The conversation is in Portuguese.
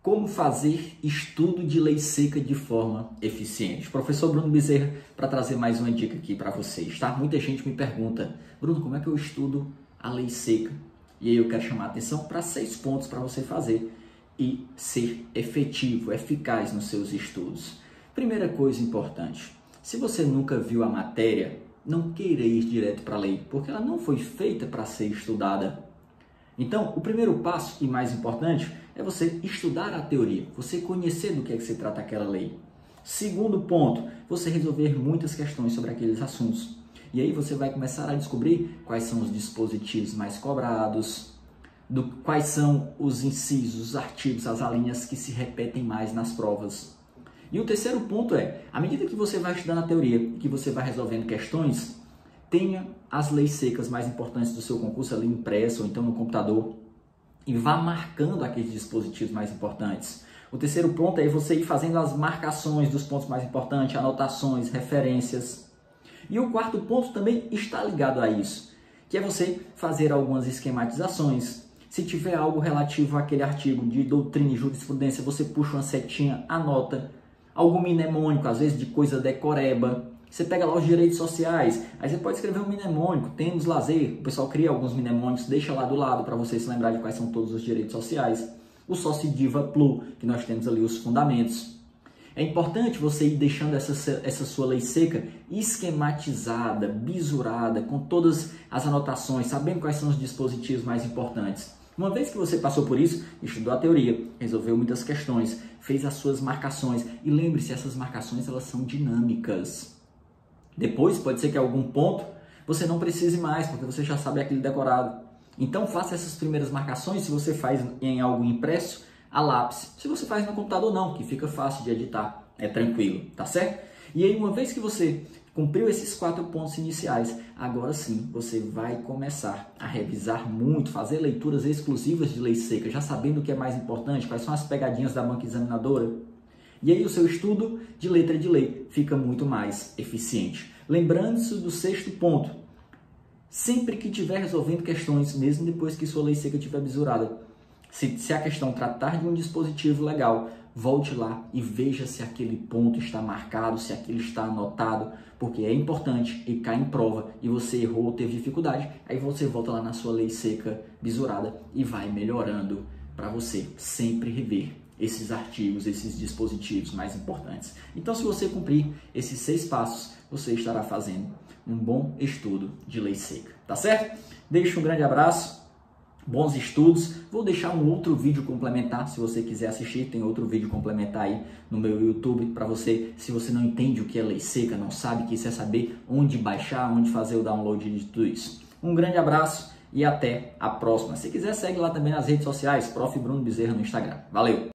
Como fazer estudo de lei seca de forma eficiente? Professor Bruno Bezerra, para trazer mais uma dica aqui para vocês, tá? Muita gente me pergunta, Bruno, como é que eu estudo a lei seca? E aí eu quero chamar a atenção para 6 pontos para você fazer e ser efetivo, eficaz nos seus estudos. Primeira coisa importante, se você nunca viu a matéria, não queira ir direto para a lei, porque ela não foi feita para ser estudada. Então, o primeiro passo e mais importante é você estudar a teoria, você conhecer do que é que se trata aquela lei. Segundo ponto, você resolver muitas questões sobre aqueles assuntos. E aí você vai começar a descobrir quais são os dispositivos mais cobrados, quais são os incisos, os artigos, as alíneas que se repetem mais nas provas. E o terceiro ponto é, à medida que você vai estudando a teoria, que você vai resolvendo questões, tenha as leis secas mais importantes do seu concurso ali impresso ou então no computador e vá marcando aqueles dispositivos mais importantes. O terceiro ponto é você ir fazendo as marcações dos pontos mais importantes, anotações, referências. E o quarto ponto também está ligado a isso, que é você fazer algumas esquematizações. Se tiver algo relativo àquele artigo de doutrina e jurisprudência, você puxa uma setinha, anota. Algum mnemônico, às vezes de coisa decoreba. Você pega lá os direitos sociais, aí você pode escrever um mnemônico, temos lazer, o pessoal cria alguns mnemônicos, deixa lá do lado para você se lembrar de quais são todos os direitos sociais. O Sociediva Plu, que nós temos ali os fundamentos. É importante você ir deixando essa sua lei seca esquematizada, bisurada, com todas as anotações, sabendo quais são os dispositivos mais importantes. Uma vez que você passou por isso, estudou a teoria, resolveu muitas questões, fez as suas marcações e lembre-se, essas marcações elas são dinâmicas. Depois, pode ser que em algum ponto você não precise mais, porque você já sabe aquele decorado. Então, faça essas primeiras marcações, se você faz em algo impresso, a lápis. Se você faz no computador, não, que fica fácil de editar, é tranquilo, tá certo? E aí, uma vez que você cumpriu esses 4 pontos iniciais, agora sim, você vai começar a revisar muito, fazer leituras exclusivas de lei seca, já sabendo o que é mais importante, quais são as pegadinhas da banca examinadora. E aí o seu estudo de letra de lei fica muito mais eficiente. Lembrando-se do 6º ponto, sempre que estiver resolvendo questões, mesmo depois que sua lei seca estiver bisurada, se a questão tratar de um dispositivo legal, volte lá e veja se aquele ponto está marcado, se aquilo está anotado, porque é importante e cai em prova e você errou ou teve dificuldade, aí você volta lá na sua lei seca bisurada e vai melhorando para você sempre rever esses artigos, esses dispositivos mais importantes. Então, se você cumprir esses 6 passos, você estará fazendo um bom estudo de lei seca, tá certo? Deixo um grande abraço, bons estudos. Vou deixar um outro vídeo complementar, se você quiser assistir, tem outro vídeo complementar aí no meu YouTube para você, se você não entende o que é lei seca, não sabe, quiser saber onde baixar, onde fazer o download de tudo isso. Um grande abraço e até a próxima. Se quiser, segue lá também nas redes sociais, Prof. Bruno Bezerra no Instagram. Valeu!